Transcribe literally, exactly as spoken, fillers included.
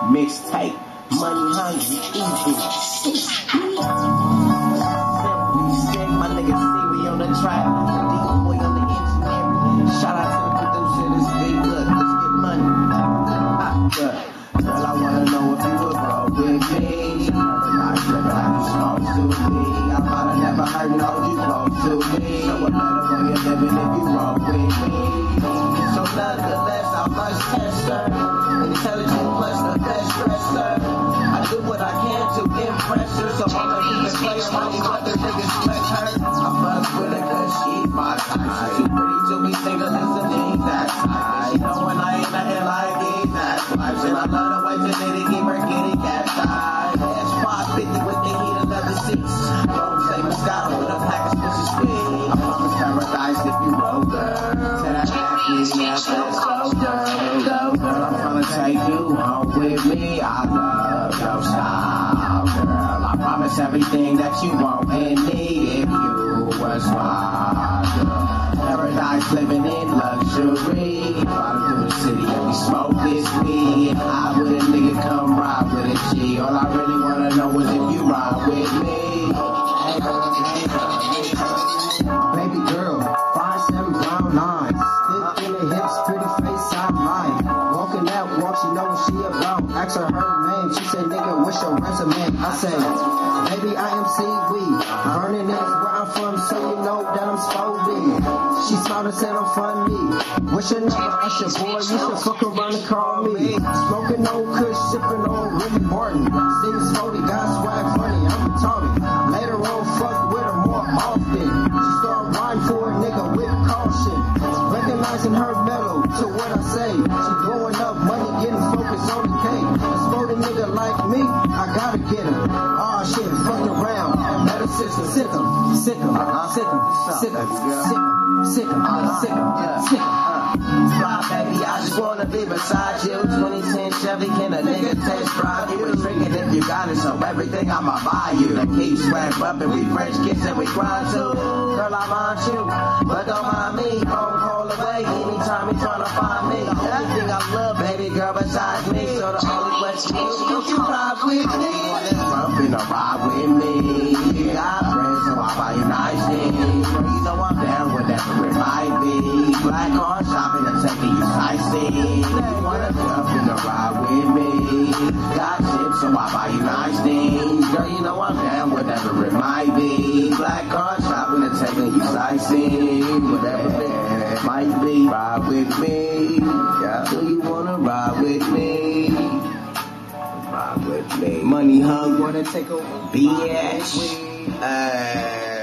Mixtape, money hungry, easy. Sick, my niggas see we on the track. D-boy on the engineering. Shout out to the producer of this beat. Look, let's get money. Ah, good. Girl, I wanna know if you would roll with me. I feel like you supposed to be. I might have never heard no you close to me. So what better when you're living if you roll with me? So nonetheless, I must test her. Intelligent plus the best dresser. I do what I can to impress her. So I'ma keep it player money, but the niggas sweat her. I fuck with her cause she's my type. She's too pretty to be single, it's a thing that's high. She know when I ain't nothing like these, that's why. And I love the way that they keep her getting cat eye. That's five fifty with the heat of leather seats. Don't say Moscato with a pack of special sweet. I promise paradise if you roll, girl. Tell that ass, yes, let's go, girl. Go, girl, I'm gonna take you home with me. I love your style, girl. I promise everything that you want and need if you was my girl. Paradise living in luxury. Riding through the city and we smoke this weed. I with a nigga come ride with a G. All I really wanna know is if you ride with me. Baby girl, five seven brown lines. Thick in the hips, pretty face, I'm lying. Walking that walk, she know what she about. Ask her her name, she said, nigga, what's your resume? I say, baby, I am seaweed. Vernon is where I'm from, so you know that I'm spotty. She smiled and said I'm funny. What's your number? I said, boy, you should fuck around and call me. Smoking on Kush, sipping on Ricky Martin. Sing slowly, got swag funny, I'm retarded. Later on, fuck with her more often. She started riding for a nigga with caution. Recognizing her metal to what I say. She blowing up money, getting focused on the cake. A sporty nigga like me, I gotta get her. Aw shit, fuck around. Let her sister sick him, sick him, sick him, sick him, sick him. Sick him, sick him, sick him. Fly, baby, I just wanna be beside you. twenty ten Chevy, can a nigga test drive you? It's drinking if you got it, so everything I'ma buy you. The keys swag up and we French kiss and we grind too. Girl, I mind you, but don't mind me. Phone call away anytime you tryna find me. The only thing I love, baby girl, besides me. So the only question is, would you ride with me? Bumping a ride with me. You got friends, so I buy you nice things. Girl, you know I'm down with that. It might be black car shopping and taking you sightseeing. You wanna jump in the ride with me? Got chips, so I buy you nice things. Girl, you know I'm down, whatever it might be. Black car shopping and taking you sightseeing. Whatever it might be, ride with me. Yeah, do you wanna ride with me? Ride with me. Money hung, wanna take over? Bitch. Uh,